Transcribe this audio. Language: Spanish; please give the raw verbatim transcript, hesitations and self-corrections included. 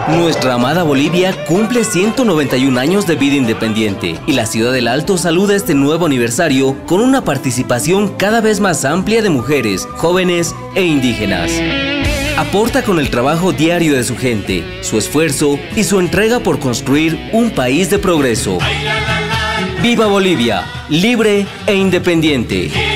Nuestra amada Bolivia cumple ciento noventa y un años de vida independiente y la ciudad del Alto saluda este nuevo aniversario con una participación cada vez más amplia de mujeres, jóvenes e indígenas. Aporta con el trabajo diario de su gente, su esfuerzo y su entrega por construir un país de progreso. ¡Viva Bolivia! Libre e independiente.